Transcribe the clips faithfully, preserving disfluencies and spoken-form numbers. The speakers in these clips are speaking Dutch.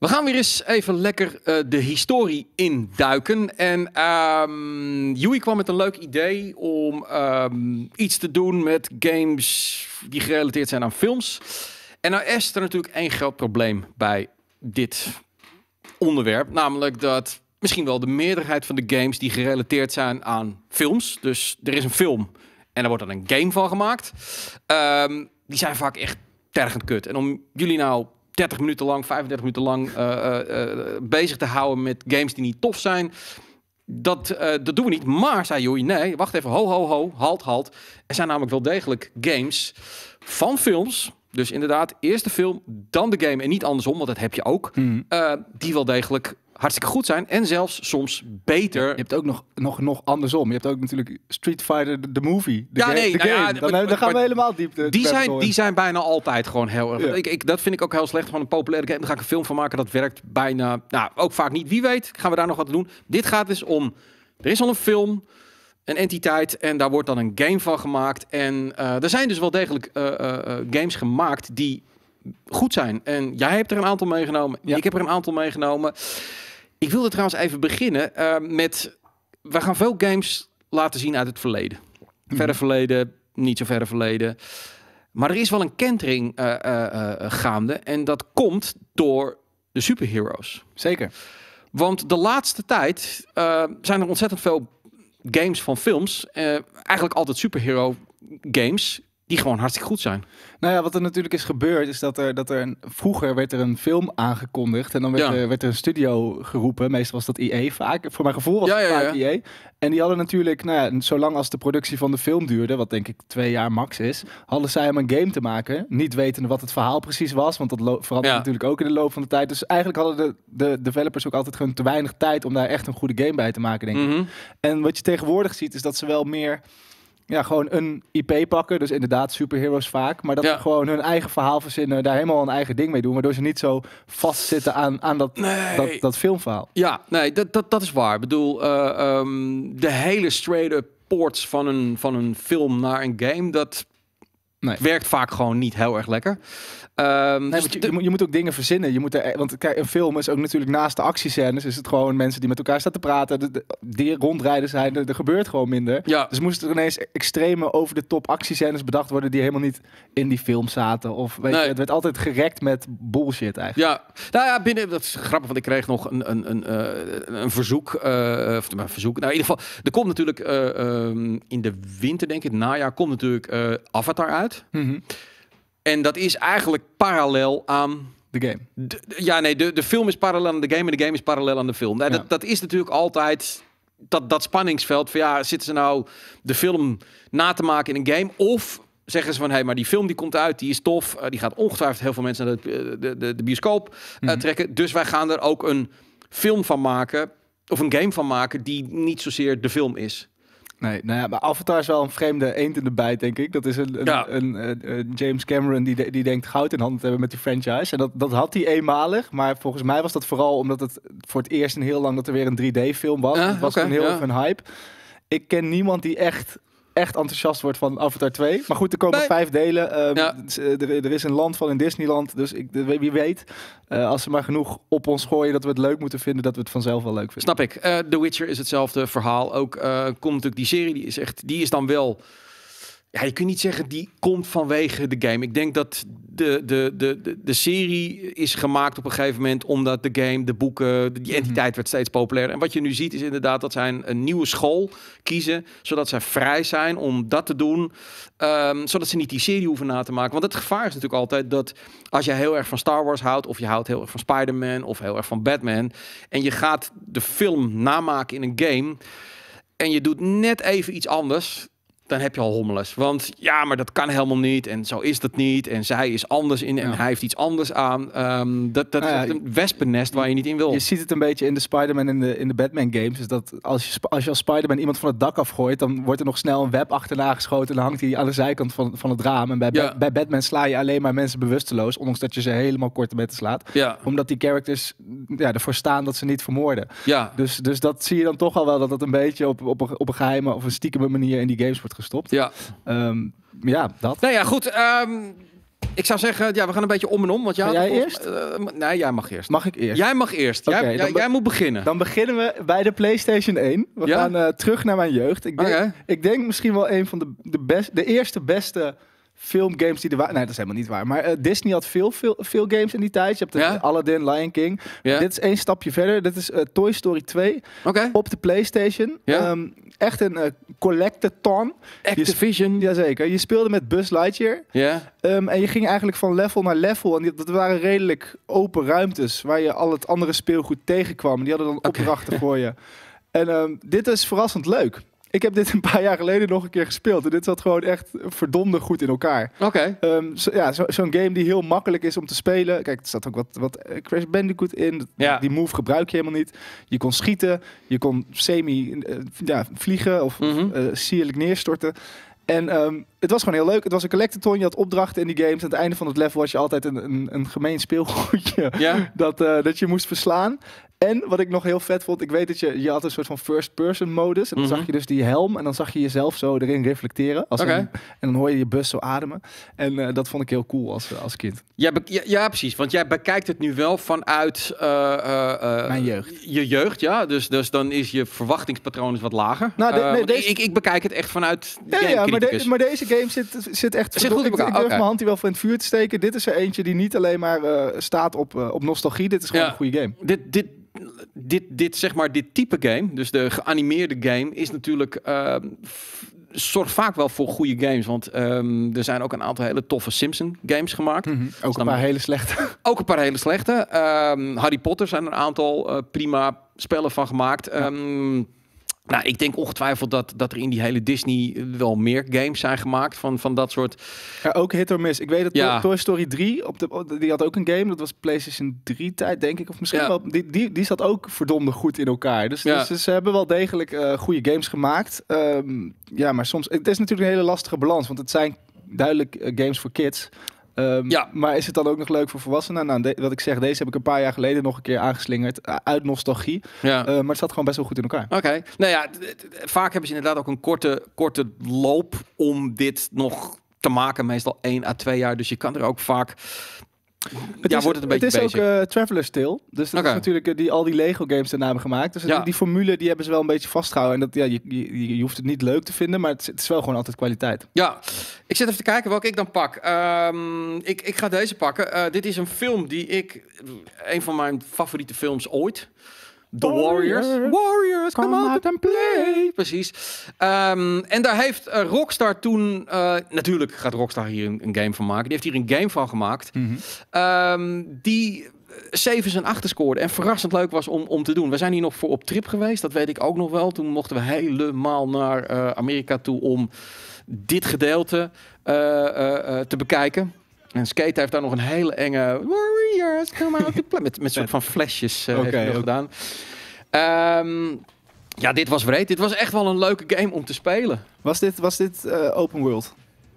We gaan weer eens even lekker uh, de historie induiken. En um, Joey kwam met een leuk idee om um, iets te doen met games die gerelateerd zijn aan films. En nou is er natuurlijk één groot probleem bij dit onderwerp. Namelijk dat misschien wel de meerderheid van de games die gerelateerd zijn aan films. Dus er is een film en er wordt dan een game van gemaakt. Um, die zijn vaak echt tergend kut. En om jullie nou dertig minuten lang, vijfendertig minuten lang uh, uh, uh, bezig te houden met games die niet tof zijn. Dat, uh, dat doen we niet. Maar, zei Joey, nee, wacht even, ho, ho, ho, halt, halt. Er zijn namelijk wel degelijk games van films. Dus inderdaad, eerst de film, dan de game en niet andersom, want dat heb je ook. Mm. Uh, die wel degelijk hartstikke goed zijn en zelfs soms beter. Je hebt ook nog, nog, nog andersom. Je hebt ook natuurlijk Street Fighter, de, de movie. De ja, ga- nee, de nou game. Ja, dan, maar, dan gaan maar, we helemaal diep. De, die, zijn, die zijn bijna altijd gewoon heel erg. Ja. Ik, ik, dat vind ik ook heel slecht van een populaire game. Daar ga ik een film van maken. Dat werkt bijna, nou, ook vaak niet. Wie weet, gaan we daar nog wat doen. Dit gaat dus om, er is al een film, een entiteit en daar wordt dan een game van gemaakt. En uh, er zijn dus wel degelijk uh, uh, games gemaakt die goed zijn. En jij hebt er een aantal meegenomen. Ja. Ik heb er een aantal meegenomen. Ik wilde trouwens even beginnen uh, met... We gaan veel games laten zien uit het verleden. Mm. Verre verleden, niet zo verre verleden. Maar er is wel een kentering uh, uh, uh, gaande. En dat komt door de superheroes. Zeker. Want de laatste tijd uh, zijn er ontzettend veel games van films. Uh, eigenlijk altijd superhero games die gewoon hartstikke goed zijn. Nou ja, wat er natuurlijk is gebeurd is dat er, dat er een, vroeger werd er een film aangekondigd en dan werd, ja. er, werd er een studio geroepen. Meestal was dat I A vaak. Voor mijn gevoel was ja, het ja, vaak ja. I A. En die hadden natuurlijk, nou ja, zolang als de productie van de film duurde, wat denk ik twee jaar max is, hadden zij om een game te maken, niet wetende wat het verhaal precies was, want dat lo- veranderde ja. natuurlijk ook in de loop van de tijd. Dus eigenlijk hadden de, de developers ook altijd gewoon te weinig tijd om daar echt een goede game bij te maken, denk ik. Mm-hmm. En wat je tegenwoordig ziet is dat ze wel meer... Ja, gewoon een I P pakken, dus inderdaad superheroes vaak, maar dat ja. ze gewoon hun eigen verhaal verzinnen, daar helemaal een eigen ding mee doen, waardoor ze niet zo vastzitten aan, aan dat, nee. dat, dat filmverhaal. Ja, nee, dat, dat, dat is waar. Ik bedoel, uh, um, de hele straight-up ports van een, van een film naar een game, dat nee. werkt vaak gewoon niet heel erg lekker. Um, nee, dus je, de, je, moet, je moet ook dingen verzinnen. Je moet er, want kijk, een film is ook natuurlijk naast de actiescènes is het gewoon mensen die met elkaar staan te praten, de, de, die rondrijden zijn. Er, er gebeurt gewoon minder. Ja. Dus moesten er ineens extreme over de top actiescènes bedacht worden die helemaal niet in die film zaten. Of weet nee. je, het werd altijd gerekt met bullshit eigenlijk. Ja, nou ja, binnen dat is grappig, want ik kreeg nog een een een, uh, een verzoek, uh, of een verzoek. Nou, in ieder geval, er komt natuurlijk uh, um, in de winter, denk ik, het najaar komt natuurlijk uh, Avatar uit. Mm-hmm. En dat is eigenlijk parallel aan... De game. De, ja, nee, de, de film is parallel aan de game en de game is parallel aan de film. Nou, ja. dat, dat is natuurlijk altijd dat, dat spanningsveld van ja, zitten ze nou de film na te maken in een game? Of zeggen ze van, hé, hey, maar die film die komt uit, die is tof. Uh, die gaat ongetwijfeld heel veel mensen naar de, de, de, de bioscoop uh, mm-hmm. trekken. Dus wij gaan er ook een film van maken, of een game van maken, die niet zozeer de film is. Nee, nou ja, maar Avatar is wel een vreemde eend in de bijt, denk ik. Dat is een, een, ja. een, een, een James Cameron die, de, die denkt goud in handen te hebben met die franchise. En dat, dat had hij eenmalig, maar volgens mij was dat vooral omdat het voor het eerst in heel lang dat er weer een drie D-film was. Ja, het was okay, een heel ja. erg een hype. Ik ken niemand die echt... echt enthousiast wordt van Avatar twee. Maar goed, er komen nee. vijf delen. Um, ja. er, er is een land van in Disneyland. Dus ik, wie weet, uh, als ze maar genoeg op ons gooien dat we het leuk moeten vinden, dat we het vanzelf wel leuk vinden. Snap ik. Uh, The Witcher is hetzelfde verhaal. Ook uh, komt natuurlijk die serie, die is echt, die is dan wel... Ja, je kunt niet zeggen die komt vanwege de game. Ik denk dat de, de, de, de, de serie is gemaakt op een gegeven moment omdat de game, de boeken, die entiteit mm-hmm. werd steeds populairder. En wat je nu ziet is inderdaad dat zij een, een nieuwe school kiezen, zodat zij vrij zijn om dat te doen, um, zodat ze niet die serie hoeven na te maken. Want het gevaar is natuurlijk altijd dat als je heel erg van Star Wars houdt, of je houdt heel erg van Spider-Man, of heel erg van Batman, en je gaat de film namaken in een game, en je doet net even iets anders, dan heb je al hommeles. Want ja, maar dat kan helemaal niet. En zo is dat niet. En zij is anders in en ja. hij heeft iets anders aan. Um, dat dat nou ja, is een wespennest waar je niet in wil. Je ziet het een beetje in de Spider-Man en de, in de Batman games. Is dat als je, als je als Spider-Man iemand van het dak afgooit, dan wordt er nog snel een web achterna geschoten en dan hangt hij aan de zijkant van, van het raam. En bij, ja. bij Batman sla je alleen maar mensen bewusteloos, ondanks dat je ze helemaal korte metten slaat. Ja. Omdat die characters ja, ervoor staan dat ze niet vermoorden. Ja. Dus, dus dat zie je dan toch al wel, dat dat een beetje op, op, een, op een geheime of een stiekeme manier in die games wordt gestopt. Ja. Um, ja, dat. Nou ja, goed. Um, ik zou zeggen, ja, we gaan een beetje om en om. Want jij, Ga jij volgens- eerst? Uh, nee, jij mag eerst. Mag ik eerst? Jij mag eerst. Oké, jij, dan jij, be- jij moet beginnen. Dan beginnen we bij de PlayStation één. We Ja? gaan uh, terug naar mijn jeugd. Ik denk, Oké. ik denk misschien wel een van de, de, best, de eerste beste filmgames die er waren. Nee, dat is helemaal niet waar. Maar uh, Disney had veel, veel, veel games in die tijd. Je hebt Ja? de Aladdin, Lion King. Ja? Dit is één stapje verder. Dit is uh, Toy Story twee Oké. op de PlayStation. Ja? Um, echt een uh, collectathon. Activision. Ja. Jazeker. Je speelde met Buzz Lightyear. Um, en je ging eigenlijk van level naar level. En die, dat waren redelijk open ruimtes waar je al het andere speelgoed tegenkwam. Die hadden dan Oké. opdrachten voor je. En um, dit is verrassend leuk. Ik heb dit een paar jaar geleden nog een keer gespeeld. En dit zat gewoon echt verdomde goed in elkaar. Oké. Um, zo, ja, zo, zo'n game die heel makkelijk is om te spelen. Kijk, er staat ook wat, wat uh, Crash Bandicoot in. Ja. Die move gebruik je helemaal niet. Je kon schieten. Je kon semi uh, ja, vliegen of Mhm. uh, sierlijk neerstorten. En um, het was gewoon heel leuk. Het was een collectathon. Je had opdrachten in die games. Aan het einde van het level was je altijd een, een, een gemeen speelgoedje Ja. dat, uh, dat je moest verslaan. En wat ik nog heel vet vond, ik weet dat je, je had een soort van first-person modus. En dan Mhm. zag je dus die helm en dan zag je jezelf zo erin reflecteren. Als Oké. een- en dan hoor je je bus zo ademen. En uh, dat vond ik heel cool als, als kind. Ja, be- ja, ja, precies. Want jij bekijkt het nu wel vanuit uh, uh, uh, Mijn jeugd. Je jeugd, ja. Dus, dus dan is je verwachtingspatroon is wat lager. Nou, de- Uh, nee, want deze- ik, ik bekijk het echt vanuit de Ja, ja maar, gamecriticus. de- maar deze game zit, zit echt... Zit goed in ik, elkaar, ik durf oké. mijn hand hier wel voor in het vuur te steken. Dit is er eentje die niet alleen maar uh, staat op, uh, op nostalgie. Dit is gewoon Ja. een goede game. Dit, dit, dit, dit, zeg maar, dit type game, dus de geanimeerde game, is natuurlijk... Uh, f- zorgt vaak wel voor goede games. Want um, er zijn ook een aantal hele toffe Simpson games gemaakt. Mm-hmm. Ook dan- een paar hele slechte. Ook een paar hele slechte. Um, Harry Potter zijn er een aantal uh, prima spellen van gemaakt. Ja. Um, nou, ik denk ongetwijfeld dat, dat er in die hele Disney wel meer games zijn gemaakt van, van dat soort... Ja, ook hit or miss. Ik weet dat Ja. Toy Story drie, op de, op- die had ook een game. Dat was PlayStation drie tijd, denk ik. Of misschien Ja. wel. Die, die, die zat ook verdomde goed in elkaar. Dus, Ja. dus ze hebben wel degelijk uh, goede games gemaakt. Um, ja, maar soms... Het is natuurlijk een hele lastige balans. Want het zijn duidelijk uh, games voor kids. Um, Ja. Maar is het dan ook nog leuk voor volwassenen? Nou, de- wat ik zeg, deze heb ik een paar jaar geleden nog een keer aangeslingerd. uh, uit nostalgie. Ja. Uh, maar het zat gewoon best wel goed in elkaar. Oké. Nou ja, d- d- vaak hebben ze inderdaad ook een korte, korte loop om dit nog te maken. Meestal één à twee jaar. Dus je kan er ook vaak... Het ja, is, wordt het een beetje Het is basic. ook uh, Traveler's Tale. Dus dat Oké. is natuurlijk uh, die, al die Lego games daarna hebben gemaakt. Dus Ja. die, die formule die hebben ze wel een beetje vastgehouden. En dat, ja, je, je, je hoeft het niet leuk te vinden, maar het, is- het is wel gewoon altijd kwaliteit. Ja, ik zit even te kijken welke ik dan pak. Ehm, ik, ik ga deze pakken. Uh, dit is een film die ik... Een van mijn favoriete films ooit. The Warriors. Warriors. Warriors, come, Come out out and play. Precies. Um, en daar heeft uh, Rockstar toen... Uh, natuurlijk gaat Rockstar hier een, een game van maken. Die heeft hier een game van gemaakt. Um, die zeven en acht scoorde. En verrassend leuk was om, om te doen. We zijn hier nog voor op trip geweest. Dat weet ik ook nog wel. Toen mochten we helemaal naar uh, Amerika toe om dit gedeelte uh, uh, uh, te bekijken. En Skate heeft daar nog een hele enge Warriors, come out to play. Met, met soort van flesjes uh, Oké, heeft hij nog ook. gedaan. Um, ja, dit was wreed. Dit was echt wel een leuke game om te spelen. Was dit, was dit uh, open world?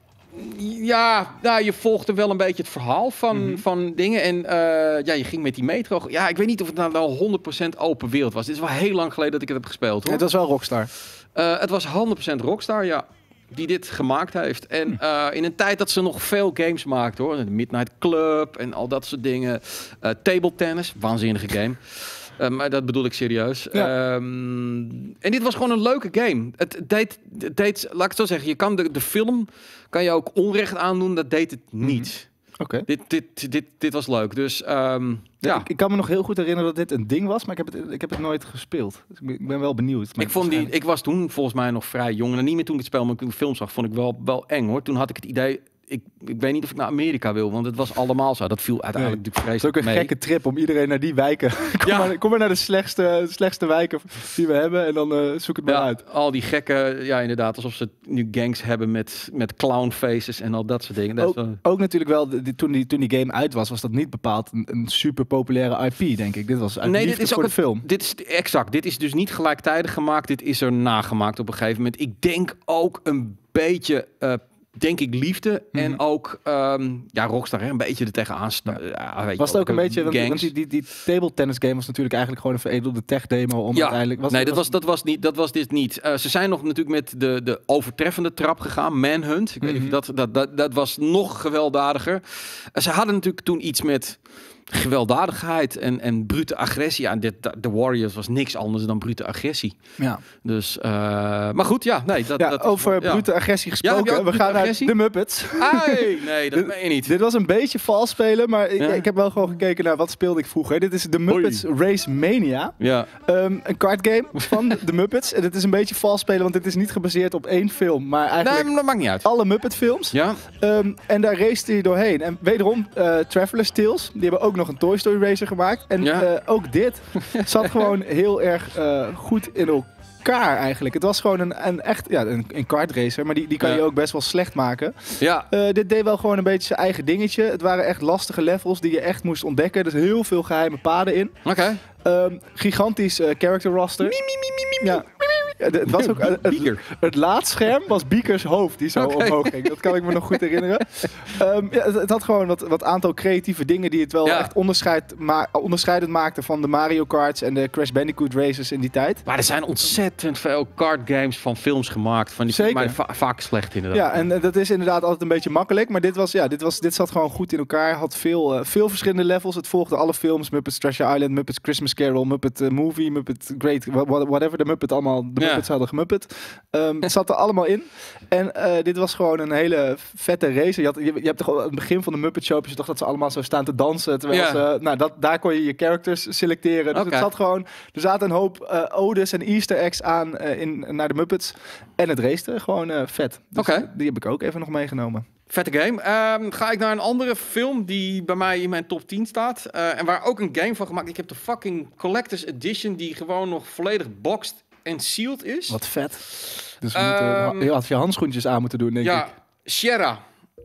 Ja, nou, je volgde wel een beetje het verhaal van, Mhm. van dingen. En uh, ja, je ging met die metro. Ja, ik weet niet of het nou wel honderd procent open wereld was. Dit is wel heel lang geleden dat ik het heb gespeeld, hoor. Het was wel Rockstar. Uh, het was honderd procent Rockstar, ja. Die dit gemaakt heeft. En uh, in een tijd dat ze nog veel games maakten, hoor. De Midnight Club en al dat soort dingen. Uh, table tennis, waanzinnige game. Uh, maar dat bedoel ik serieus. Ja. Um, en dit was gewoon een leuke game. Het deed, het deed, laat ik het zo zeggen, je kan de, de film kan je ook onrecht aandoen. Dat deed het niet. Oké. Dit, dit, dit, dit was leuk. Dus um, Ja, ja. ik, ik kan me nog heel goed herinneren dat dit een ding was, maar ik heb het, ik heb het nooit gespeeld. Dus ik ben, ik ben wel benieuwd. Maar Ik, vond die, waarschijnlijk- ik was toen volgens mij nog vrij jong. En niet meer toen ik het spel, maar toen ik de film zag, vond ik wel, wel eng, hoor. Toen had ik het idee... Ik, ik weet niet of ik naar Amerika wil, want het was allemaal zo. Dat viel uiteindelijk Nee. natuurlijk Het is ook vreselijk een mee. gekke trip om iedereen naar die wijken. kom, Ja. maar, kom maar naar de slechtste, slechtste wijken die we hebben en dan uh, zoek het maar Ja, uit. al die gekke, ja inderdaad, alsof ze nu gangs hebben met, met clownfaces en al dat soort dingen. Dat is Ook, wel- ook natuurlijk wel, die, toen, die, toen die game uit was, was dat niet bepaald een, een super populaire I P, denk ik. Dit was uit Nee, liefde dit is voor ook de film. Dit is exact. Dit is dus niet gelijktijdig gemaakt. Dit is er nagemaakt op een gegeven moment. Ik denk ook een beetje uh, denk ik, liefde. Mm. En ook, um, ja, Rockstar, hè, een beetje er tegenaan. Sta- ja. Ja, weet was je, het ook een beetje, want, gangs. want die, die, die table tennis game was natuurlijk eigenlijk gewoon een veredelde tech demo om ja. uiteindelijk... Was, nee, was, dat was, dat was niet, dat was dit niet. Uh, ze zijn nog natuurlijk met de, de overtreffende trap gegaan, Manhunt. Ik mm-hmm. weet niet of dat, dat, dat, dat was nog gewelddadiger. Uh, ze hadden natuurlijk toen iets met gewelddadigheid en, en brute agressie. Ja, dit, de Warriors was niks anders dan brute agressie. Ja. Dus, uh, maar goed, ja, nee. Dat, ja, dat over is, brute ja. agressie gesproken. Ja, we gaan agressie? naar de Muppets. Ai, nee, dat meen je niet. Dit was een beetje vals spelen, maar ja. ik, ik heb wel gewoon gekeken naar wat speelde ik vroeger. Dit is de Muppets Oei. Race Mania. Ja. Um, een cardgame van de Muppets. En het is een beetje vals spelen, want het is niet gebaseerd op één film, maar eigenlijk nee, dat maakt niet uit. alle Muppet films. Ja. Um, en daar race hij doorheen. En wederom, uh, Traveler's Tales, die hebben ook nog een Toy Story Racer gemaakt. En ja. uh, ook dit zat gewoon heel erg uh, goed in elkaar eigenlijk. Het was gewoon een, een echt, ja, een, een kart racer, maar die, die kan ja. je ook best wel slecht maken. Ja. Uh, dit deed wel gewoon een beetje zijn eigen dingetje. Het waren echt lastige levels die je echt moest ontdekken. Er zijn heel veel geheime paden in. Oké. Okay. Um, gigantisch uh, character roster. Mie, mie, mie, mie, ja. Ja, het, was ook, het, het, het laadscherm was Beakers hoofd die zo okay. omhoog ging. Dat kan ik me nog goed herinneren. Um, ja, het, het had gewoon wat, wat aantal creatieve dingen die het wel ja. echt onderscheid ma- onderscheidend maakten van de Mario Karts en de Crash Bandicoot races in die tijd. Maar er zijn ontzettend veel kartgames van films gemaakt. Van die Zeker. Maar va- vaak slecht inderdaad. Ja, en uh, dat is inderdaad altijd een beetje makkelijk. Maar dit, was, ja, dit, was, dit zat gewoon goed in elkaar. Had veel, uh, veel verschillende levels. Het volgde alle films. Muppets Treasure Island, Muppets Christmas Carol, Muppet uh, Movie, Muppet Great, whatever de Muppet allemaal... De ja. Muppets hadden gemuppet. Um, het zat er allemaal in. En uh, dit was gewoon een hele vette race. Je, had, je, je hebt toch aan het begin van de Muppet Show... je toch dat ze allemaal zo staan te dansen. Terwijl ja. ze... Nou, dat, daar kon je je characters selecteren. Dus okay. het zat gewoon... Er zaten een hoop uh, odes en easter eggs aan uh, in, naar de Muppets. En het racete. Gewoon uh, vet. Dus okay. die heb ik ook even nog meegenomen. Vette game. Um, ga ik naar een andere film die bij mij in mijn top tien staat. Uh, en waar ook een game van gemaakt. Ik heb de fucking Collector's Edition... die gewoon nog volledig boxed en sealed is. Wat vet. Dus we um, moeten, je had je handschoentjes aan moeten doen, denk ja, ik. Sierra.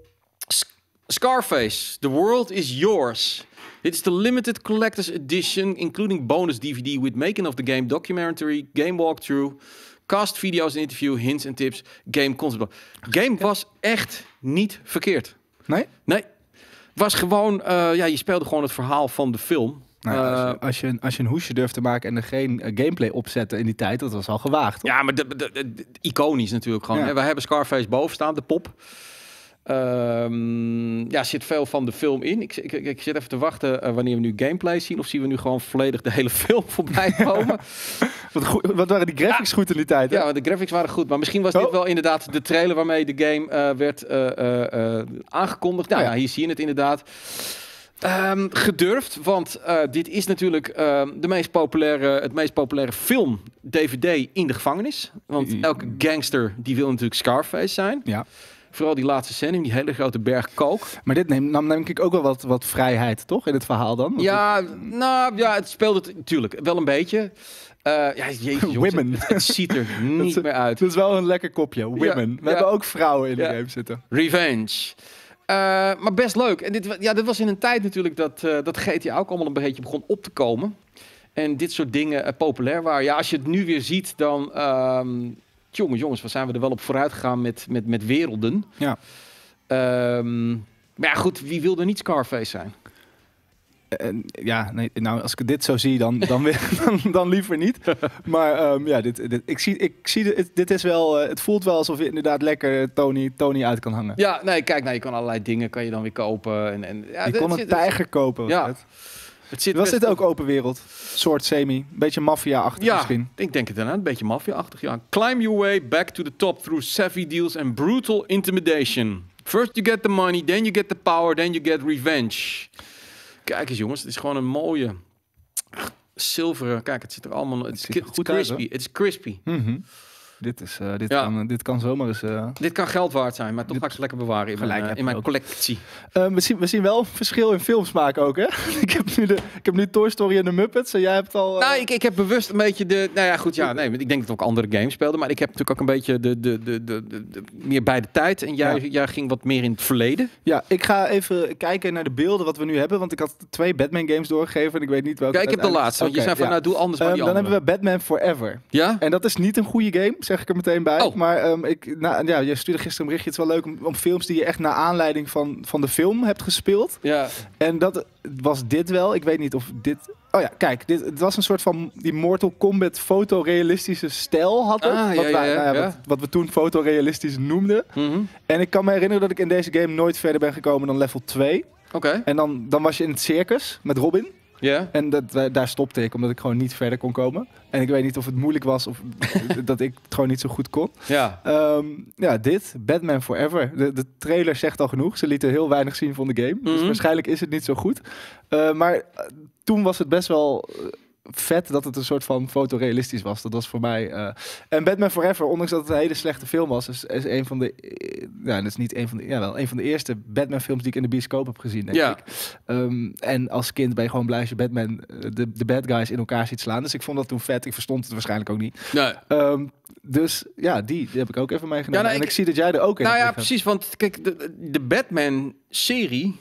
S- Scarface. The World is Yours. Dit is de Limited Collector's Edition... including bonus D V D with making of the game, documentary, game walkthrough... cast video's, interview, hints en tips, game concept. Game was echt niet verkeerd. Nee? Nee. Was gewoon... Uh, ja, je speelde gewoon het verhaal van de film... Nou, uh, als, je, als, je, als je een hoesje durft te maken en er geen uh, gameplay opzetten in die tijd, dat was al gewaagd. Toch? Ja, maar de, de, de, de, iconisch natuurlijk gewoon. Ja. We hebben Scarface boven staan, de pop. Um, ja, zit veel van de film in. Ik, ik, ik zit even te wachten uh, wanneer we nu gameplay zien. Of zien we nu gewoon volledig de hele film voorbij komen. wat, goed, wat waren die graphics ja. goed in die tijd? Hè? Ja, de graphics waren goed. Maar misschien was oh. dit wel inderdaad de trailer waarmee de game uh, werd uh, uh, uh, aangekondigd. Nou, oh, ja. ja, hier zie je het inderdaad. Um, gedurfd, want uh, dit is natuurlijk uh, de meest populaire, het meest populaire film D V D in de gevangenis. Want elke gangster die wil natuurlijk Scarface zijn. Ja. Vooral die laatste scène, die hele grote berg kook. Maar dit neemt, nam denk ik ook wel wat, wat vrijheid, toch? In het verhaal dan? Want ja, het... nou ja, het speelde het natuurlijk wel een beetje. Uh, ja, jezus, jongens, Women. Het, het ziet er niet dat meer uit. Dat is wel een lekker kopje. Women. Ja, We ja. hebben ook vrouwen in de ja. game zitten. Revenge. Uh, maar best leuk. En dit, ja, dit was in een tijd natuurlijk dat, uh, dat G T A ook allemaal een beetje begon op te komen. En dit soort dingen uh, populair waren. Ja, als je het nu weer ziet, dan... Um, jongens, jongens, waar zijn we er wel op vooruit gegaan met, met, met werelden. Ja. Um, maar ja, goed, wie wil er niet Scarface zijn? Uh, ja, nee, nou, als ik dit zo zie, dan, dan, dan, dan liever niet. Maar um, ja, dit, dit, ik zie, ik zie dit, dit is wel, uh, het voelt wel alsof je inderdaad lekker Tony, Tony uit kan hangen. Ja, nee, kijk, nou, je kan allerlei dingen kan je dan weer kopen. En, en, ja, je kon een zit, tijger kopen. Ja. Het. Het zit was dit ook open wereld? Soort semi, een beetje maffia-achtig ja, misschien. Ik denk het inderdaad, een beetje maffia-achtig. Ja. Climb your way back to the top through savvy deals and brutal intimidation. First you get the money, then you get the power, then you get revenge. Kijk eens jongens, het is gewoon een mooie zilveren. Kijk, het zit er allemaal. Het is ki- goed crispy. Het is crispy. Mm-hmm. Dit, is, uh, dit, ja. kan, dit kan zomaar eens... Uh... Dit kan geld waard zijn, maar toch dit... ga ik ze lekker bewaren in mijn, uh, in mijn collectie. Uh, we, zien, we zien wel verschil in filmsmaak ook, hè? ik, heb nu de, ik heb nu Toy Story en de Muppets en jij hebt al... Uh... Nou, ik, ik heb bewust een beetje de... Nou ja, goed, ja, nee, ik denk dat ook andere games speelden, maar ik heb natuurlijk ook een beetje de, de, de, de, de, de meer bij de tijd. En jij, ja. jij ging wat meer in het verleden. Ja, ik ga even kijken naar de beelden wat we nu hebben, want ik had twee Batman games doorgegeven en ik weet niet welke... Ja, ik heb de laatste, want okay, je zei van, ja. nou, doe anders maar um, die Dan andere. hebben we Batman Forever. Ja? En dat is niet een goede game, zeg ik er meteen bij. Oh. Maar um, ik, nou, ja, je stuurde gisteren een berichtje. Het is wel leuk om, om films die je echt naar aanleiding van, van de film hebt gespeeld. Ja. En dat was dit wel. Ik weet niet of dit... Oh ja, kijk. Dit, het was een soort van die Mortal Kombat fotorealistische stijl had het. Ah, wat, ja, wij, ja, nou ja, ja. Wat, wat we toen fotorealistisch noemden. Mm-hmm. En ik kan me herinneren dat ik in deze game nooit verder ben gekomen dan level twee. Oké. Okay. En dan, dan was je in het circus met Robin. Ja. Yeah. En dat, daar stopte ik, omdat ik gewoon niet verder kon komen. En ik weet niet of het moeilijk was of dat ik het gewoon niet zo goed kon. Ja. Um, ja, dit, Batman Forever. De, de trailer zegt al genoeg. Ze lieten heel weinig zien van de game. Mm-hmm. Dus waarschijnlijk is het niet zo goed. Uh, maar uh, toen was het best wel... Uh, vet dat het een soort van fotorealistisch was. Dat was voor mij... Uh... En Batman Forever, ondanks dat het een hele slechte film was, is, is een van de... Uh, ja, dat is niet een van de... Ja, wel, een van de eerste Batman films die ik in de bioscoop heb gezien, denk ja. ik. Um, en als kind ben je gewoon blij als je Batman, uh, de, de bad guys in elkaar ziet slaan. Dus ik vond dat toen vet. Ik verstond het waarschijnlijk ook niet. Nee. Um, dus ja, die, die heb ik ook even meegenomen. Ja, nou, en ik, ik zie dat jij er ook in Nou ja, hebt. precies. Want kijk, de, de Batman-serie...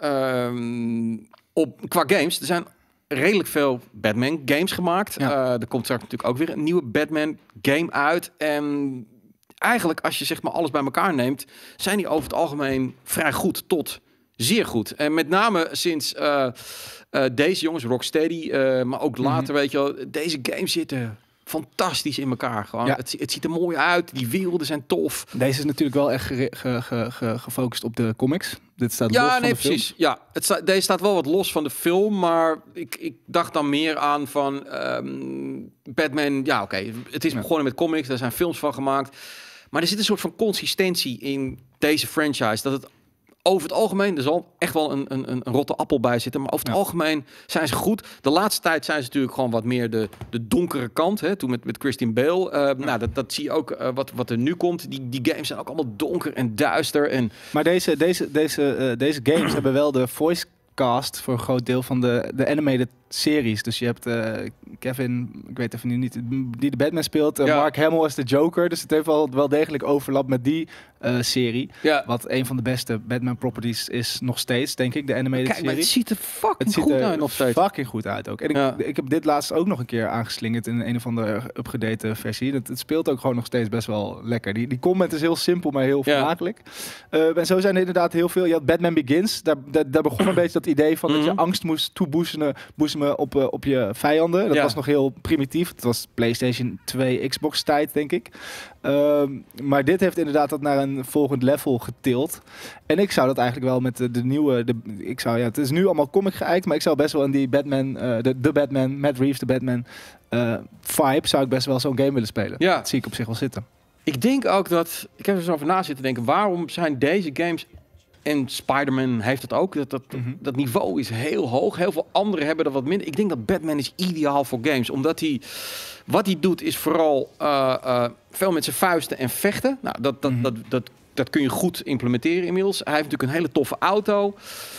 Um, op, qua games, er zijn redelijk veel Batman games gemaakt. Ja. Uh, er komt straks natuurlijk ook weer een nieuwe Batman game uit. En eigenlijk, als je zeg maar alles bij elkaar neemt, zijn die over het algemeen vrij goed tot zeer goed. En met name sinds uh, uh, deze jongens, Rocksteady, uh, maar ook later, mm-hmm. weet je wel, deze games zitten fantastisch in elkaar. Gewoon. Ja. Het, het ziet er mooi uit. Die werelden zijn tof. Deze is natuurlijk wel echt ge, ge, ge, ge, gefocust op de comics. Dit staat ja, los nee, van de precies. film. Ja, het sta, deze staat wel wat los van de film, maar ik, ik dacht dan meer aan van um, Batman. Ja, oké. Okay, het is ja. begonnen met comics. Daar zijn films van gemaakt. Maar er zit een soort van consistentie in deze franchise. Dat het over het algemeen, er zal echt wel een, een, een rotte appel bij zitten. Maar over het ja. algemeen zijn ze goed. De laatste tijd zijn ze natuurlijk gewoon wat meer de, de donkere kant. Hè? Toen met, met Christian Bale. Uh, ja. Nou, dat, dat zie je ook uh, wat, wat er nu komt. Die, die games zijn ook allemaal donker en duister. En... Maar deze, deze, deze, uh, deze games hebben wel de voice cast voor een groot deel van de, de animated series. Dus je hebt uh, Kevin, ik weet even nu niet, die de Batman speelt. Uh, ja. Mark Hamill is de Joker. Dus het heeft wel, wel degelijk overlap met die uh, serie. Ja. Wat een van de beste Batman properties is nog steeds, denk ik, de animated Kijk, serie. Maar het ziet er fucking het ziet goed er uit nog steeds. fucking goed uit ook. En ik, ja. ik heb dit laatst ook nog een keer aangeslingerd in een of andere upgedate versie. Het, het speelt ook gewoon nog steeds best wel lekker. Die, die comment is heel simpel, maar heel vermakelijk. Ja. Uh, en zo zijn er inderdaad heel veel. Je had Batman Begins. Daar, daar, daar begon een beetje dat idee van mm-hmm. dat je angst moest toeboezemen boezemen op, uh, op je vijanden. Dat ja. was nog heel primitief. Het was PlayStation twee, Xbox tijd, denk ik. Uh, maar dit heeft inderdaad dat naar een volgend level getild. En ik zou dat eigenlijk wel met de, de nieuwe... De, ik zou, ja, het is nu allemaal comic geëikt, maar ik zou best wel in die Batman, uh, de, de Batman, Matt Reeves, de Batman uh, vibe, zou ik best wel zo'n game willen spelen. Ja. Dat zie ik op zich wel zitten. Ik denk ook dat... Ik heb er zo over na zitten denken, waarom zijn deze games... En Spider-Man heeft het ook. Dat, dat, mm-hmm. dat niveau is heel hoog. Heel veel anderen hebben er wat minder. Ik denk dat Batman is ideaal voor games. Omdat hij... Wat hij doet is vooral uh, uh, veel met zijn vuisten en vechten. Nou, dat, dat, mm-hmm. dat, dat, dat kun je goed implementeren inmiddels. Hij heeft natuurlijk een hele toffe auto.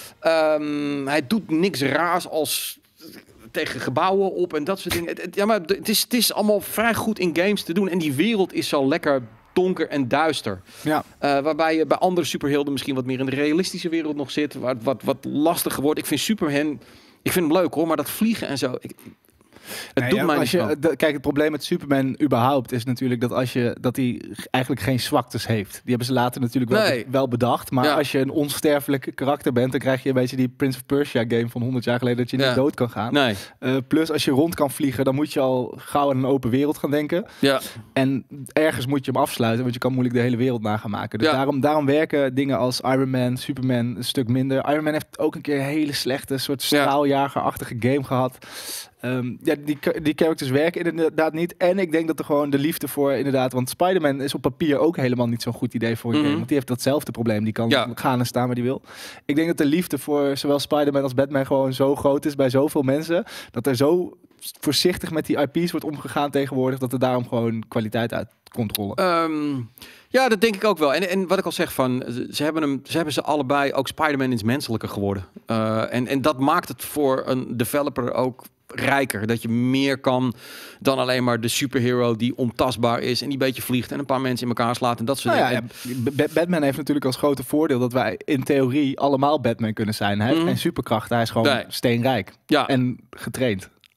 Um, hij doet niks raars als... tegen gebouwen op en dat soort dingen. Het, het, ja, maar het is, het is allemaal vrij goed in games te doen. En die wereld is zo lekker... donker en duister. Ja. Uh, waarbij je bij andere superhelden misschien wat meer in de realistische wereld nog zit. Waar het wat, wat lastiger wordt. Ik vind Superman... Ik vind hem leuk hoor, maar dat vliegen en zo... Ik, het nee, doet ja, mij als je, de, kijk, het probleem met Superman überhaupt is natuurlijk dat als je dat hij eigenlijk geen zwaktes heeft. Die hebben ze later natuurlijk wel, nee. be, wel bedacht. Maar ja. als je een onsterfelijk karakter bent, dan krijg je een beetje die Prince of Persia game van honderd jaar geleden dat je ja. niet dood kan gaan. Nee. Uh, plus als je rond kan vliegen, dan moet je al gauw aan een open wereld gaan denken. Ja. En ergens moet je hem afsluiten, want je kan moeilijk de hele wereld na gaan maken. Dus ja. daarom, daarom werken dingen als Iron Man, Superman een stuk minder. Iron Man heeft ook een keer een hele slechte soort straaljagerachtige game gehad. Um, ja, die, die characters werken inderdaad niet. En ik denk dat er gewoon de liefde voor inderdaad... Want Spider-Man is op papier ook helemaal niet zo'n goed idee voor een mm-hmm. game. Want die heeft datzelfde probleem. Die kan ja. gaan en staan waar die wil. Ik denk dat de liefde voor zowel Spider-Man als Batman gewoon zo groot is bij zoveel mensen. Dat er zo voorzichtig met die I P's wordt omgegaan tegenwoordig. Dat er daarom gewoon kwaliteit uit komt rollen. Um, ja, dat denk ik ook wel. En, en wat ik al zeg van... Ze hebben, hem, ze hebben ze allebei... Ook Spider-Man is menselijker geworden. Uh, en, en dat maakt het voor een developer ook... rijker, dat je meer kan dan alleen maar de superhero die ontastbaar is en die een beetje vliegt en een paar mensen in elkaar slaat en dat soort nou dingen. Ja, ja. Batman heeft natuurlijk als grote voordeel dat wij in theorie allemaal Batman kunnen zijn. Hij heeft mm. geen superkrachten, hij is gewoon nee. steenrijk ja. en getraind.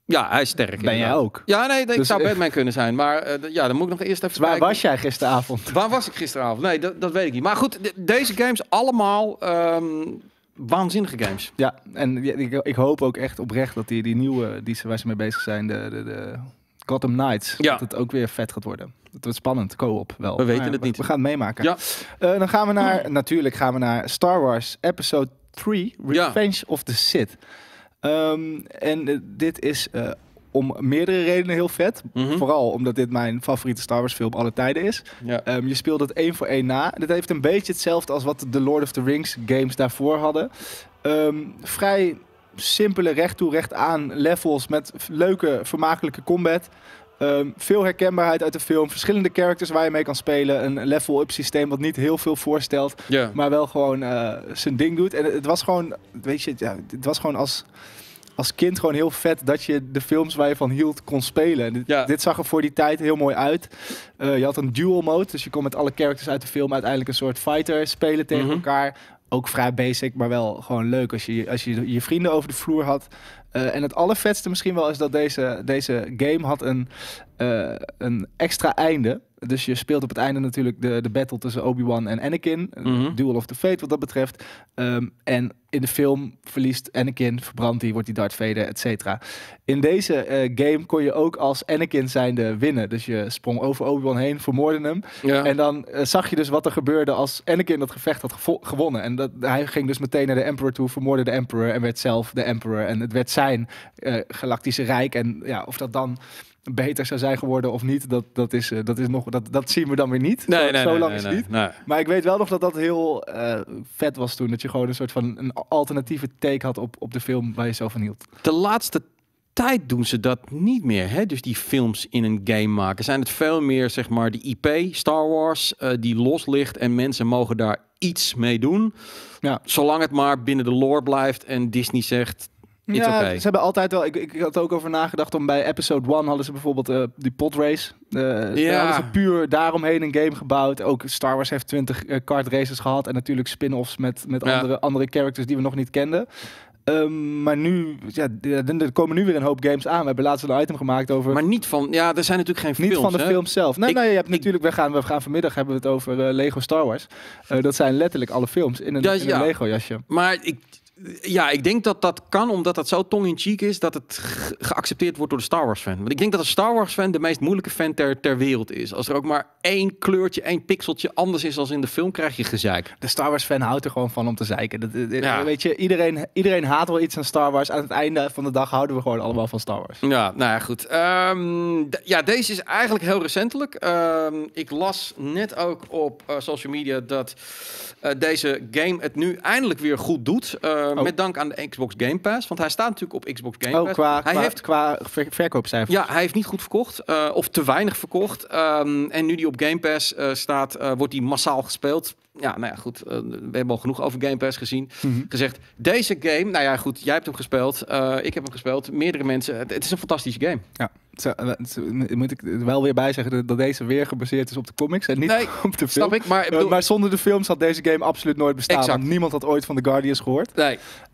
Ja, hij is sterk. Ben jij ook? Ja, nee, ik dus, zou uh, Batman kunnen zijn. Maar uh, ja, dan moet ik nog eerst even Waar kijken. was jij gisteravond? Waar was ik gisteravond? Nee, dat, dat weet ik niet. Maar goed, de, deze games allemaal um, waanzinnige games. Ja, en ja, ik, ik hoop ook echt oprecht dat die, die nieuwe die ze, waar ze mee bezig zijn, de, de, de Gotham Knights, ja. dat het ook weer vet gaat worden. Het wordt spannend, co-op wel. We weten maar, het niet. We gaan het meemaken. Ja. Uh, dan gaan we naar, natuurlijk gaan we naar Star Wars Episode drie, Revenge ja. of the Sith. Um, en uh, dit is uh, om meerdere redenen heel vet. Mm-hmm. Vooral omdat dit mijn favoriete Star Wars film aller tijden is. Ja. Um, je speelt het één voor één na. Dit heeft een beetje hetzelfde als wat de Lord of the Rings games daarvoor hadden. Um, vrij simpele recht toe recht aan levels met leuke vermakelijke combat. Um, veel herkenbaarheid uit de film. Verschillende characters waar je mee kan spelen. Een level-up systeem wat niet heel veel voorstelt. Yeah. Maar wel gewoon uh, zijn ding doet. En het was gewoon, weet je, ja, het was gewoon als, als kind gewoon heel vet dat je de films waar je van hield kon spelen. En dit, yeah. dit zag er voor die tijd heel mooi uit. Uh, je had een dual mode. Dus je kon met alle characters uit de film uiteindelijk een soort fighter spelen tegen mm-hmm. elkaar. Ook vrij basic, maar wel gewoon leuk als je als je, je vrienden over de vloer had. Uh, en het allervetste misschien wel is dat deze, deze game had een, uh, een extra einde. Dus je speelt op het einde natuurlijk de, de battle tussen Obi-Wan en Anakin. Mm-hmm. Duel of the Fate wat dat betreft. Um, en in de film verliest Anakin, verbrandt hij, wordt hij Darth Vader, et cetera. In deze uh, game kon je ook als Anakin zijnde winnen. Dus je sprong over Obi-Wan heen, vermoordde hem. Ja. En dan uh, zag je dus wat er gebeurde als Anakin dat gevecht had gevo- gewonnen. En dat, hij ging dus meteen naar de Emperor toe, vermoordde de Emperor en werd zelf de Emperor. En het werd zijn uh, galactische rijk. En ja, of dat dan beter zou zijn geworden of niet, dat, dat, is, uh, dat, is nog, dat, dat zien we dan weer niet. Nee, zo nee, zo nee, lang nee, is nee, het niet. Nee. Maar ik weet wel nog dat dat heel uh, vet was toen. Dat je gewoon een soort van een alternatieve take had op, op de film waar je zo van hield. De laatste tijd doen ze dat niet meer, hè? Dus die films in een game maken. Zijn het veel meer, zeg maar, de I P, Star Wars, uh, die los ligt en mensen mogen daar iets mee doen. Ja. Zolang het maar binnen de lore blijft en Disney zegt, it's ja, okay. Ze hebben altijd wel. Ik, ik had ook over nagedacht om bij episode one hadden ze bijvoorbeeld uh, die podrace. Uh, ja. Hadden ze puur daaromheen een game gebouwd. Ook Star Wars heeft twintig uh, kart races gehad en natuurlijk spin-offs met, met ja. andere, andere characters die we nog niet kenden. Um, maar nu, ja, er komen nu weer een hoop games aan. We hebben laatst een item gemaakt over. Maar niet van, ja, er zijn natuurlijk geen films. Niet van de hè? film zelf. Nee, ik, nee, je hebt ik, natuurlijk, we gaan, we gaan vanmiddag hebben we het over uh, Lego Star Wars. Uh, dat zijn letterlijk alle films in een, ja, in een ja. Lego jasje. Maar ik. Ja, ik denk dat dat kan, omdat dat zo tong-in-cheek is, dat het ge- geaccepteerd wordt door de Star Wars fan. Want ik denk dat een Star Wars fan de meest moeilijke fan ter, ter wereld is. Als er ook maar één kleurtje, één pixeltje anders is als in de film, krijg je gezeik. De Star Wars fan houdt er gewoon van om te zeiken. Dat, dat, ja. Weet je, iedereen, iedereen haat wel iets aan Star Wars. Aan het einde van de dag houden we gewoon allemaal van Star Wars. Ja, nou ja, goed. Um, d- ja, deze is eigenlijk heel recentelijk. Um, ik las net ook op uh, social media dat uh, deze game het nu eindelijk weer goed doet. Uh, Oh. Met dank aan de Xbox Game Pass. Want hij staat natuurlijk op Xbox Game oh, Pass. Qua, hij qua, heeft qua ver- verkoopcijfers. Ja, hij heeft niet goed verkocht. Uh, of te weinig verkocht. Um, en nu die op Game Pass uh, staat, uh, wordt die massaal gespeeld. Ja, nou ja, goed. Uh, we hebben al genoeg over Game Pass gezien. Mm-hmm. Gezegd, deze game... Nou ja, goed. Jij hebt hem gespeeld. Uh, ik heb hem gespeeld. Meerdere mensen. Het, het is een fantastische game. Ja. Zo, moet ik wel weer bij zeggen dat deze weer gebaseerd is op de comics en niet nee, op de film. Snap ik, maar, ik bedoel... uh, maar zonder de films had deze game absoluut nooit bestaan. Exact. Want niemand had ooit van de Guardians gehoord. Nee.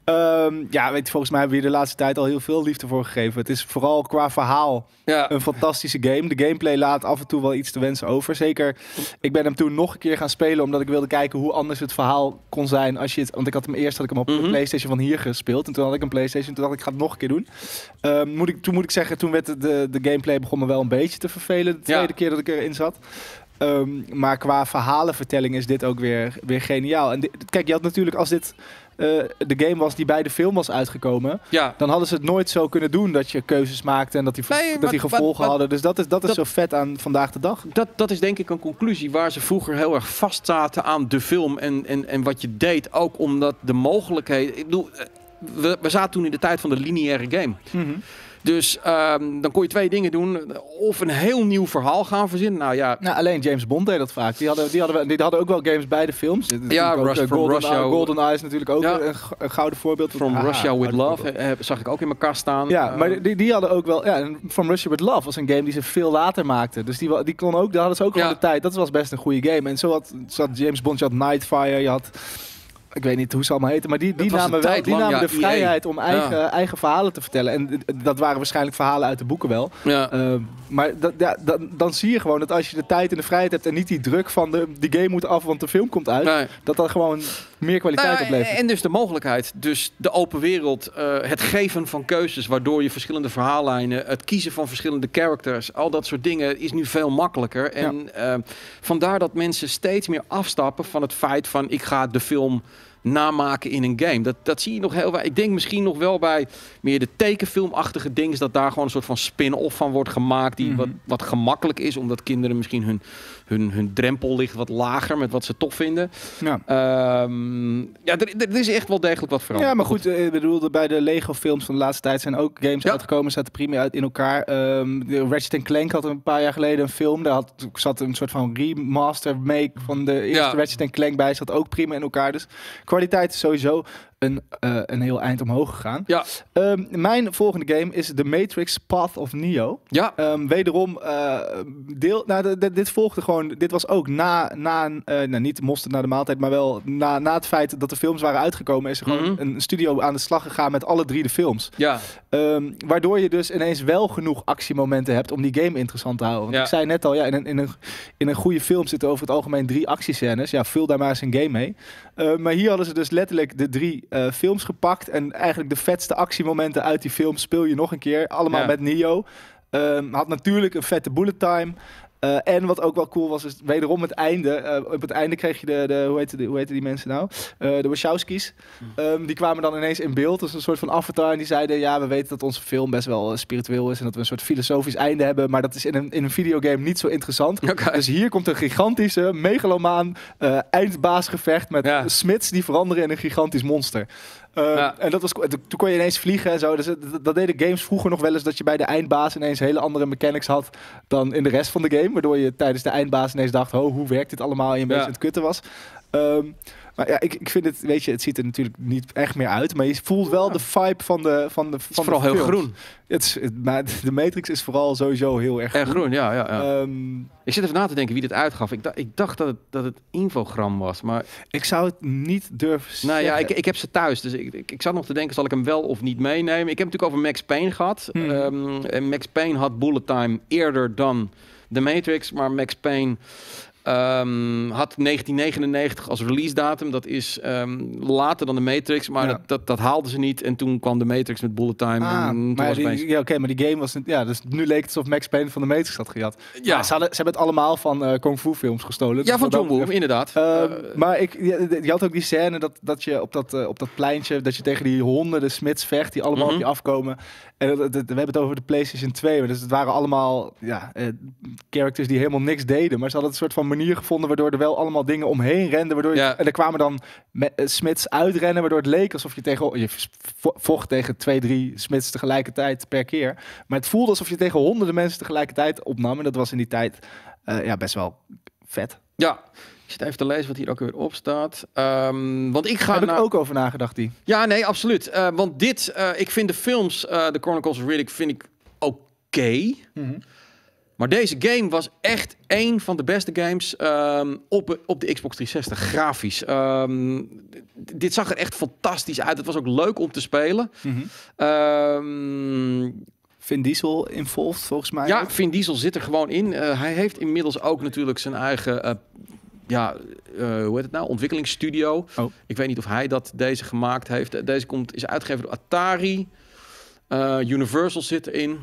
Um, ja, weet je, volgens mij hebben we hier de laatste tijd al heel veel liefde voor gegeven. Het is vooral qua verhaal ja. een fantastische game. De gameplay laat af en toe wel iets te wensen over. Zeker, ik ben hem toen nog een keer gaan spelen omdat ik wilde kijken hoe anders het verhaal kon zijn als je het. Want ik had hem eerst had ik hem op mm-hmm. de PlayStation van hier gespeeld en toen had ik een PlayStation. Toen dacht ik, ik ga het nog een keer doen. Um, moet ik, toen moet ik zeggen, toen werd de, de, de gameplay begon me wel een beetje te vervelen. De tweede ja. keer dat ik erin zat. Um, maar qua verhalenvertelling is dit ook weer, weer geniaal. En dit, kijk, je had natuurlijk als dit uh, de game was die bij de film was uitgekomen, ja. dan hadden ze het nooit zo kunnen doen dat je keuzes maakte en dat die, nee, dat maar, die gevolgen maar, maar, hadden. Dus dat is, dat is dat, zo vet aan vandaag de dag. Dat, dat is denk ik een conclusie waar ze vroeger heel erg vast zaten aan de film en, en, en wat je deed. Ook omdat de mogelijkheden... Ik bedoel, we, we zaten toen in de tijd van de lineaire game. Mm-hmm. Dus um, dan kon je twee dingen doen. Of een heel nieuw verhaal gaan verzinnen. Nou ja. Nou, alleen James Bond deed dat vaak. Die hadden, die hadden, die hadden ook wel games bij de films. Ja, Rust, ook, From Golden, Russia. Golden Eye is natuurlijk ook ja. een, een gouden voorbeeld. From Aha, Russia with Love he, zag ik ook in mijn kast staan. Ja, uh, maar die, die hadden ook wel... Ja, From Russia with Love was een game die ze veel later maakten. Dus die, die kon ook, daar hadden ze ook gewoon ja. de tijd. Dat was best een goede game. En zo had, zo had James Bond, je had Nightfire, je had... ik weet niet hoe ze allemaal heten, maar die, die was namen, een wel, tijd die lang, namen ja, de vrijheid E A. om eigen, Ja. eigen verhalen te vertellen. En d- dat waren waarschijnlijk verhalen uit de boeken wel. Ja. Uh, maar dat, ja, dan, dan zie je gewoon dat als je de tijd en de vrijheid hebt en niet die druk van de, die game moet af, want de film komt uit, Nee. dat dat gewoon meer kwaliteit Nou, oplevert. en dus de mogelijkheid, dus de open wereld, uh, het geven van keuzes, waardoor je verschillende verhaallijnen, het kiezen van verschillende characters, al dat soort dingen is nu veel makkelijker. En ja. uh, vandaar dat mensen steeds meer afstappen van het feit van ik ga de film namaken in een game. Dat, dat zie je nog heel veel. Ik denk misschien nog wel bij meer de tekenfilmachtige dingen, dat daar gewoon een soort van spin-off van wordt gemaakt, die mm-hmm. wat, wat gemakkelijk is, omdat kinderen misschien hun, hun, hun drempel ligt wat lager met wat ze tof vinden. Ja, um, ja er, er is echt wel degelijk wat veranderd. Ja, maar goed, ik bedoel, bij de Lego films van de laatste tijd zijn ook games ja. uitgekomen, zaten prima uit in elkaar. Um, de Ratchet Clank had een paar jaar geleden een film, daar had, zat een soort van remaster make van de eerste ja. Ratchet Clank bij, zat ook prima in elkaar. Dus kwaliteit is sowieso een, uh, een heel eind omhoog gegaan. Ja. Um, mijn volgende game is The Matrix Path of Neo. Ja. Um, wederom, uh, deel, nou, de, de, dit volgde gewoon, dit was ook na, na uh, nou, niet mosterd na de maaltijd, maar wel na, na het feit dat de films waren uitgekomen, is er gewoon mm-hmm. een studio aan de slag gegaan met alle drie de films. Ja. Um, waardoor je dus ineens wel genoeg actiemomenten hebt om die game interessant te houden. Want ja. ik zei net al, ja, in, een, in, een, in een goede film zitten over het algemeen drie actiescènes. Ja, vul daar maar eens een game mee. Uh, maar hier hadden ze dus letterlijk de drie uh, films gepakt. En eigenlijk de vetste actiemomenten uit die film speel je nog een keer. Allemaal ja. met Neo. Um, had natuurlijk een vette bullet time. Uh, en wat ook wel cool was, is wederom het einde. Uh, op het einde kreeg je de, de hoe heette die, hoe heette die mensen nou? Uh, de Wachowskis. Um, die kwamen dan ineens in beeld. Dus een soort van avatar. En die zeiden, ja, we weten dat onze film best wel uh, spiritueel is. En dat we een soort filosofisch einde hebben. Maar dat is in een, in een videogame niet zo interessant. Okay. Dus hier komt een gigantische, megalomaan uh, eindbaasgevecht met ja. Smiths die veranderen in een gigantisch monster. Uh, ja. En dat was, toen kon je ineens vliegen en zo. Dus dat, dat deden games vroeger nog wel eens, dat je bij de eindbaas ineens hele andere mechanics had dan in de rest van de game. Waardoor je tijdens de eindbaas ineens dacht, oh, hoe werkt dit allemaal? En je een ja. beetje het kutten was. Um, maar ja, ik, ik vind het, weet je, het ziet er natuurlijk niet echt meer uit. Maar je voelt wel ja. de vibe van de van de van Het is vooral de heel groen. Het is, het, maar de Matrix is vooral sowieso heel erg groen. Erg groen, ja. ja, ja. Um, ik zit even na te denken wie dit uitgaf. Ik, da- ik dacht dat het, dat het Infogram was, maar... Ik zou het niet durven Nou zeggen. ja, ik, ik heb ze thuis, dus ik, ik, ik zat nog te denken, zal ik hem wel of niet meenemen? Ik heb het natuurlijk over Max Payne gehad. Hmm. Um, en Max Payne had bullet time eerder dan The Matrix, maar Max Payne... Um, had negentien negenennegentig als release datum. Dat is um, later dan de Matrix, maar ja. dat, dat, dat haalden ze niet. En toen kwam de Matrix met bullet time. Ah, en maar die, ja, oké, okay, maar die game was... Ja, dus nu leek het alsof Max Payne van de Matrix had gejat. Ja. Maar ze, hadden, ze hebben het allemaal van uh, Kung Fu films gestolen. Ja, dus van John Woo, inderdaad. Uh, uh, maar ik, je, je had ook die scène dat, dat je op dat, uh, op dat pleintje, dat je tegen die honderden Smiths vecht, die allemaal mm-hmm. op je afkomen. En dat, dat, we hebben het over de PlayStation twee. Dus het waren allemaal ja, uh, characters die helemaal niks deden. Maar ze hadden een soort van manier gevonden waardoor er wel allemaal dingen omheen renden. Waardoor je, ja. En er kwamen dan me, uh, Smiths uitrennen, waardoor het leek alsof je tegen je vocht tegen twee, drie Smiths tegelijkertijd per keer. Maar het voelde alsof je tegen honderden mensen tegelijkertijd opnam. En dat was in die tijd uh, ja, best wel vet. Ja. Ik zit even te lezen wat hier ook weer op staat. Um, want ik ga Heb naar... ik ook over nagedacht, die. Ja, nee, absoluut. Uh, want dit, uh, ik vind de films, uh, The Chronicles of Riddick, vind ik oké. Okay. Mm-hmm. Maar deze game was echt één van de beste games um, op, op de Xbox driehonderdzestig, grafisch. Um, d- dit zag er echt fantastisch uit. Het was ook leuk om te spelen. Mm-hmm. Um, Vin Diesel involved, volgens mij. Ja, Vin Diesel zit er gewoon in. Uh, hij heeft inmiddels ook natuurlijk zijn eigen... Uh, ja, uh, hoe heet het nou? Ontwikkelingsstudio. Oh. Ik weet niet of hij dat deze gemaakt heeft. Deze komt, is uitgegeven door Atari. Uh, Universal zit erin.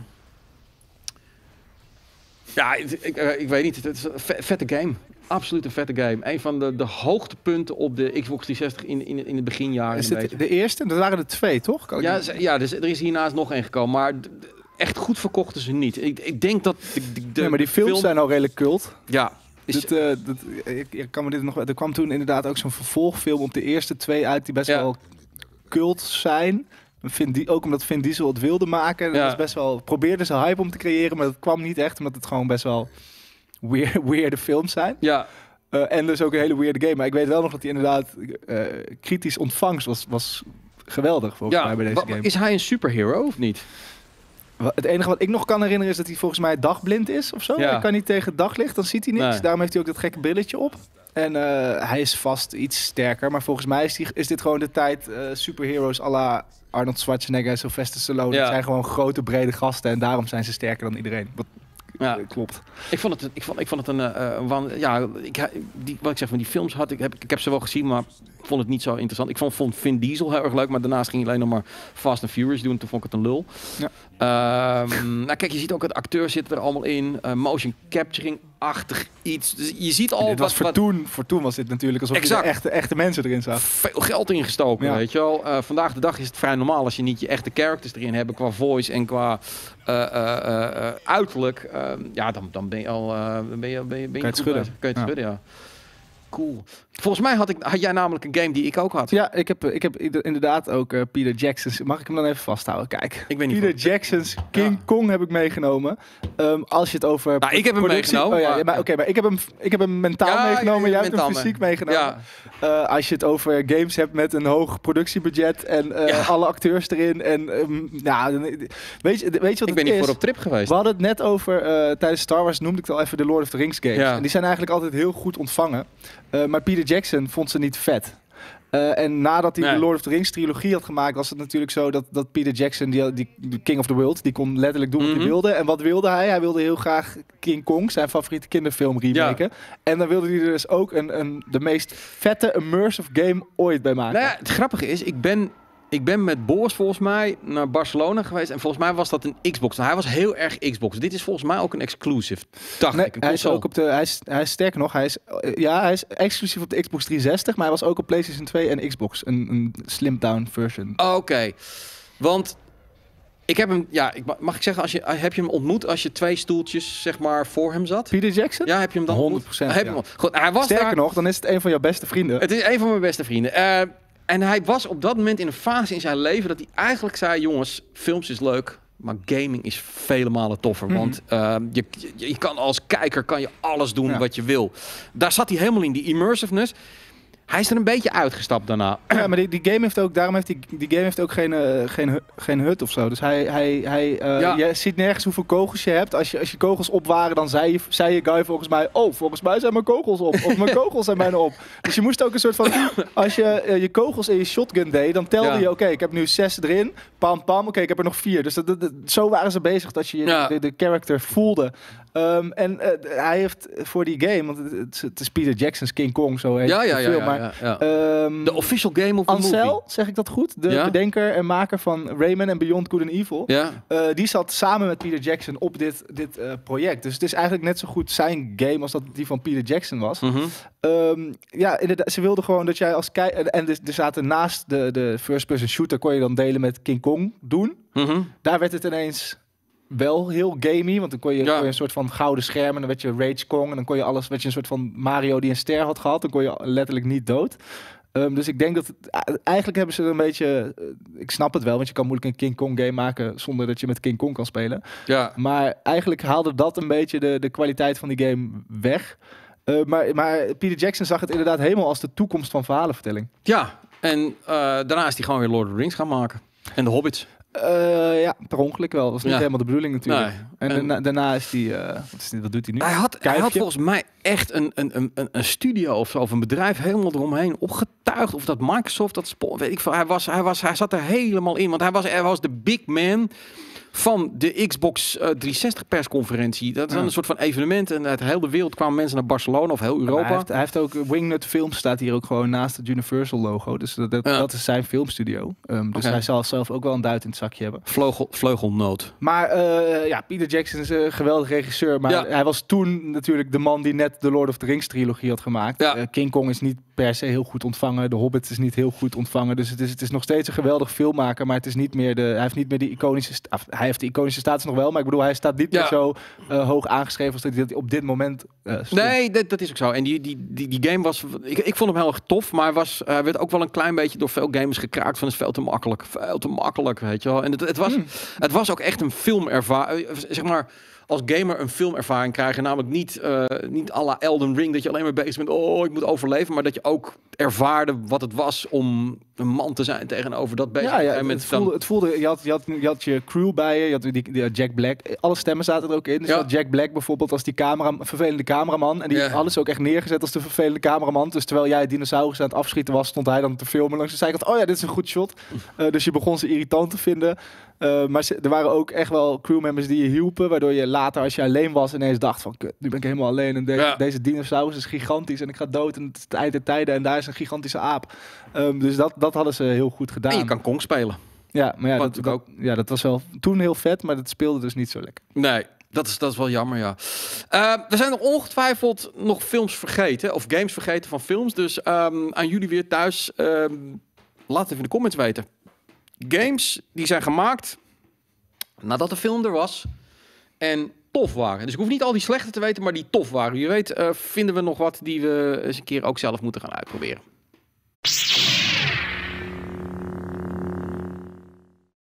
Ja, ik, ik, uh, ik weet niet. Het is een vette game. Absoluut een vette game. Een van de, de hoogtepunten op de Xbox driehonderdzestig in, in, in het beginjaren. Is het de eerste? Dat waren er twee, toch? Kan ja, z- ja dus, er is hiernaast nog één gekomen. Maar d- d- echt goed verkochten ze niet. Ik, ik denk dat... De, de, de ja, maar die films film... zijn al redelijk cult. Ja. Is... Dit, uh, dit, ik, ik kan me dit nog... Er kwam toen inderdaad ook zo'n vervolgfilm op de eerste twee uit die best ja. wel cult zijn. Vin Die, ook omdat Vin Diesel het wilde maken. Dat ja. was best wel... Probeerde ze hype om te creëren, maar dat kwam niet echt. Omdat het gewoon best wel weird, weirde films zijn. Ja. Uh, en dus ook een hele weirde game. Maar ik weet wel nog dat hij inderdaad uh, kritisch ontvangst was, was geweldig volgens ja. mij bij deze game. Is hij een superhero of niet? Het enige wat ik nog kan herinneren is dat hij volgens mij dagblind is of zo. Ja. Hij kan niet tegen daglicht, dan ziet hij niks. Nee. Daarom heeft hij ook dat gekke brilletje op. En uh, hij is vast iets sterker. Maar volgens mij is, die, is dit gewoon de tijd uh, superheroes à la Arnold Schwarzenegger en Sylvester Stallone. Ja. Het zijn gewoon grote, brede gasten. En daarom zijn ze sterker dan iedereen. Wat ja. klopt. Ik vond het, ik vond, ik vond het een... Uh, wan, ja, ik, die, wat ik zeg, van die films had ik, heb, ik heb ze wel gezien, maar vond het niet zo interessant. Ik vond, vond Vin Diesel heel erg leuk, maar daarnaast ging hij alleen nog maar Fast and Furious doen. Toen vond ik het een lul. Ja. Um, nou kijk, je ziet ook, het acteurs zitten er allemaal in. Uh, motion capturing-achtig iets. Dus je ziet al... Dit was wat, voor, toen, voor toen was dit natuurlijk alsof exact. je de echte, echte mensen erin zag. Veel geld ingestoken, ja. weet je wel. Uh, vandaag de dag is het vrij normaal als je niet je echte characters erin hebt qua voice en qua uh, uh, uh, uiterlijk. Uh, ja, dan, dan ben je al... Uh, ben je, ben je, ben je Kan je het schudden. Kan je het ja. schudden, ja. Cool. Volgens mij had, ik, had jij namelijk een game die ik ook had. Ja, ik heb, ik heb inderdaad ook uh, Peter Jackson's... Mag ik hem dan even vasthouden? Kijk. Ik weet niet Peter voor. Jackson's King ja. Kong heb ik meegenomen. Um, als je het over... Nou, ik heb hem productie... meegenomen. Oh, ja, maar... ja, maar, Oké, okay, maar ik heb hem, ik heb hem mentaal ja, meegenomen. Jij hebt hem fysiek mee. meegenomen. Ja. Uh, als je het over games hebt met een hoog productiebudget en uh, ja. alle acteurs erin. En um, nou, weet je, weet je wat ik het ben niet is? voor op trip geweest. We hadden het net over, uh, tijdens Star Wars noemde ik het al even de Lord of the Rings games. Ja. En die zijn eigenlijk altijd heel goed ontvangen. Uh, maar Peter Jackson vond ze niet vet. Uh, en nadat hij nee. de Lord of the Rings trilogie had gemaakt, was het natuurlijk zo dat, dat Peter Jackson, die, die, die King of the World, die kon letterlijk doen mm-hmm. wat hij wilde. En wat wilde hij? Hij wilde heel graag King Kong, zijn favoriete kinderfilm, remaken. Ja. En dan wilde hij er dus ook een, een, de meest vette immersive game ooit bij maken. Nou ja, het grappige is, ik ben... Ik ben met Boris volgens mij naar Barcelona geweest. En volgens mij was dat een Xbox. Nou, hij was heel erg Xbox. Dit is volgens mij ook een exclusive. Dacht nee, ik. Een hij is ook op de. Hij is, hij is sterker nog. Hij is, ja, hij is exclusief op de Xbox driehonderdzestig. Maar hij was ook op PlayStation twee en Xbox. Een, een slimmed down version. Oké. Okay. Want ik heb hem. Ja, ik, mag ik zeggen, als je, heb je hem ontmoet als je twee stoeltjes zeg maar voor hem zat? Peter Jackson? Ja, heb je hem dan honderd procent. Heb ja. je hem, goed, hij was sterker daar, nog, dan is het een van jouw beste vrienden. Het is een van mijn beste vrienden. Uh, En hij was op dat moment in een fase in zijn leven dat hij eigenlijk zei, jongens, films is leuk, maar gaming is vele malen toffer. Mm-hmm. Want uh, je, je, je kan als kijker kan je alles doen ja. wat je wil. Daar zat hij helemaal in, die immersiveness. Hij is er een beetje uitgestapt daarna. Ja, maar die, die game heeft ook, daarom heeft die, die game heeft ook geen, uh, geen, geen hut of zo. Dus hij, hij, hij uh, ja. je ziet nergens hoeveel kogels je hebt. Als je, als je kogels op waren, dan zei je, zei je guy volgens mij, oh, volgens mij zijn mijn kogels op. Of mijn kogels zijn bijna op. Dus je moest ook een soort van, als je uh, je kogels in je shotgun deed, dan telde ja. je, oké, okay, ik heb nu zes erin. Pam, pam, oké, okay, ik heb er nog vier. Dus dat, dat, dat, zo waren ze bezig dat je ja. de, de character voelde. Um, en uh, hij heeft voor die game, want het, het is Peter Jackson's King Kong, zo heet ja, ja, de film, ja, maar ja, ja. Um, de official game of the Ansel, movie. zeg ik dat goed? De ja? bedenker en maker van Rayman en Beyond Good and Evil. Ja. Uh, die zat samen met Peter Jackson op dit, dit uh, project. Dus het is eigenlijk net zo goed zijn game als dat die van Peter Jackson was. Mm-hmm. Um, ja, inderdaad, ze wilden gewoon dat jij als kijker... En er, er zaten naast de, de first-person shooter, kon je dan delen met King Kong doen. Mm-hmm. Daar werd het ineens wel heel gamey, want dan kon je, ja. kon je een soort van gouden scherm en dan werd je Rage Kong en dan kon je alles, werd je een soort van Mario die een ster had gehad, dan kon je letterlijk niet dood. Um, dus ik denk dat het, eigenlijk hebben ze een beetje, uh, ik snap het wel, want je kan moeilijk een King Kong game maken zonder dat je met King Kong kan spelen. Ja. Maar eigenlijk haalde dat een beetje de, de kwaliteit van die game weg. Uh, maar, maar Peter Jackson zag het inderdaad helemaal als de toekomst van verhalenvertelling. Ja, en uh, daarna is hij gewoon weer Lord of the Rings gaan maken. En de Hobbits. Uh, ja, per ongeluk wel. Dat was niet ja. helemaal de bedoeling natuurlijk. Nee. En, en daarna, daarna is die... Uh, wat, is die wat doet hij nu? Hij had, hij had volgens mij echt een, een, een, een studio of zo, of een bedrijf helemaal eromheen opgetuigd. Of dat Microsoft, dat sport, weet ik veel. Hij, was, hij, was, hij zat er helemaal in. Want hij was, hij was de big man van de Xbox uh, driehonderdzestig persconferentie. Dat is ja. dan een soort van evenement. En uit de hele wereld kwamen mensen naar Barcelona of heel Europa. Hij heeft, hij heeft ook Wingnut Films, staat hier ook gewoon naast het Universal logo. Dus dat, dat, ja. dat is zijn filmstudio. Um, dus okay. hij zal zelf ook wel een duit in het zakje hebben. Vleugel, vleugelnoot. Maar uh, ja, Peter Jackson is een geweldige regisseur. Maar ja. hij was toen natuurlijk de man die net de Lord of the Rings trilogie had gemaakt. Ja. Uh, King Kong is niet per se heel goed ontvangen. De Hobbit is niet heel goed ontvangen. Dus het is, het is nog steeds een geweldig filmmaker. Maar het is niet meer de, hij heeft niet meer die iconische... Af, hij heeft de iconische status nog wel. Maar ik bedoel, hij staat niet ja. meer zo uh, hoog aangeschreven als dat hij op dit moment uh, stond. Nee, dat, dat is ook zo. En die, die, die, die game was... Ik, ik vond hem heel erg tof. Maar hij was, uh, werd ook wel een klein beetje door veel gamers gekraakt. Van het is veel te makkelijk. Veel te makkelijk, weet je wel. En het, het, was, hmm. het was ook echt een filmervaring. Zeg maar... Als gamer een filmervaring krijgen, namelijk niet, uh, niet à la Elden Ring, dat je alleen maar bezig bent, oh, ik moet overleven, maar dat je ook ervaarde wat het was om een man te zijn tegenover dat beest. Ja, ja, En met het, voelde, dan... het voelde, je had, je, had, je had je crew bij je, je had die, die Jack Black, alle stemmen zaten er ook in. Dus Ja. je had Jack Black bijvoorbeeld als die camera, vervelende cameraman. En die Ja. hadden ze ook echt neergezet als de vervelende cameraman. Dus terwijl jij dinosaurus aan het afschieten was, stond hij dan te filmen langs de zijkant. Oh ja, dit is een goed shot. Uh, dus je begon ze irritant te vinden. Uh, maar ze, er waren ook echt wel crewmembers die je hielpen, waardoor je later, als je alleen was, ineens dacht van, kut, nu ben ik helemaal alleen. En de, Ja. deze dinosaurus is gigantisch en ik ga dood en het is het eind der tijden en daar is een gigantische aap. Um, dus dat, dat hadden ze heel goed gedaan. En je kan Kong spelen. Ja, maar ja Wat dat, natuurlijk dat, ja, dat was wel toen heel vet, maar dat speelde dus niet zo lekker. Nee, dat is, dat is wel jammer, ja. Uh, we zijn nog ongetwijfeld nog films vergeten, of games vergeten van films. Dus um, aan jullie weer thuis, um, laat het even in de comments weten. Games die zijn gemaakt nadat de film er was en tof waren. Dus ik hoef niet al die slechte te weten, maar die tof waren. Wie weet uh, vinden we nog wat die we eens een keer ook zelf moeten gaan uitproberen.